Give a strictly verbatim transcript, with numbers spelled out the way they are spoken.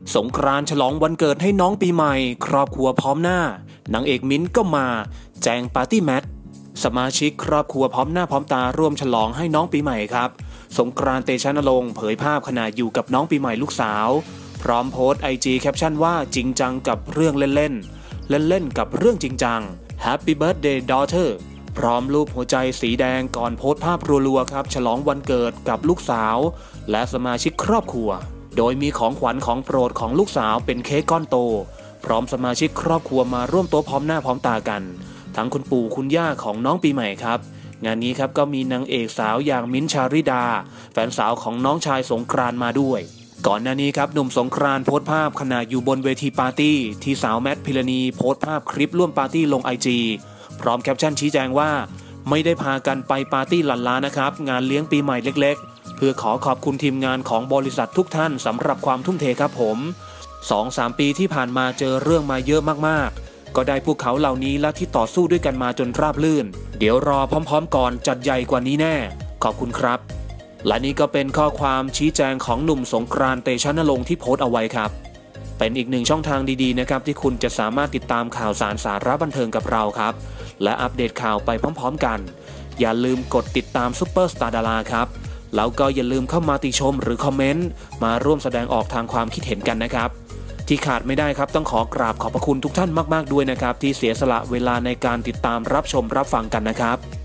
สงกรานต์ฉลองวันเกิดให้น้องปีใหม่ครอบครัวพร้อมหน้านางเอกมิ้นท์ก็มาแจงปาร์ตี้แมทสมาชิกครอบครัวพร้อมหน้าพร้อมตาร่วมฉลองให้น้องปีใหม่ครับสงกรานต์เตชะนรงค์เผยภาพขณะอยู่กับน้องปีใหม่ลูกสาวพร้อมโพสต์ไอจีแคปชั่นว่าจริงจังกับเรื่องเล่นๆเล่นๆกับเรื่องจริงจัง Happy Birthday Daughter พร้อมรูปหัวใจสีแดงก่อนโพสต์ภาพรัวๆครับฉลองวันเกิดกับลูกสาวและสมาชิกครอบครัวโดยมีของขวัญของโปรดของลูกสาวเป็นเค้กก้อนโตพร้อมสมาชิกครอบครัวมาร่วมโต๊ะพร้อมหน้าพร้อมตากันทั้งคุณปู่คุณย่าของน้องปีใหม่ครับงานนี้ครับก็มีนางเอกสาวอย่างมิ้นท์ชาริดาแฟนสาวของน้องชายสงกรานต์มาด้วยก่อนหน้านี้ครับหนุ่มสงกรานต์โพสต์ภาพขณะอยู่บนเวทีปาร์ตี้ที่สาวแมทพิรณีโพสต์ภาพคลิปร่วมปาร์ตี้ลงไอจีพร้อมแคปชั่นชี้แจงว่าไม่ได้พากันไปปาร์ตี้หลั่นล้านะครับงานเลี้ยงปีใหม่เล็กๆเพื่อขอขอบคุณทีมงานของบริษัททุกท่านสำหรับความทุ่มเทครับผม สองสาม ปีที่ผ่านมาเจอเรื่องมาเยอะมากๆก็ได้พวกเขาเหล่านี้และที่ต่อสู้ด้วยกันมาจนราบรื่นเดี๋ยวรอพร้อมๆก่อนจัดใหญ่กว่านี้แน่ขอบคุณครับและนี่ก็เป็นข้อความชี้แจงของหนุ่มสงกรานต์เตชะนรงค์ที่โพสต์เอาไว้ครับเป็นอีกหนึ่งช่องทางดีๆนะครับที่คุณจะสามารถติดตามข่าวสารสาระบันเทิงกับเราครับและอัปเดตข่าวไปพร้อมๆกันอย่าลืมกดติดตามซุปเปอร์สตาร์ดาราครับแล้วก็อย่าลืมเข้ามาติชมหรือคอมเมนต์มาร่วมแสดงออกทางความคิดเห็นกันนะครับที่ขาดไม่ได้ครับต้องขอกราบขอบพระคุณทุกท่านมากๆด้วยนะครับที่เสียสละเวลาในการติดตามรับชมรับฟังกันนะครับ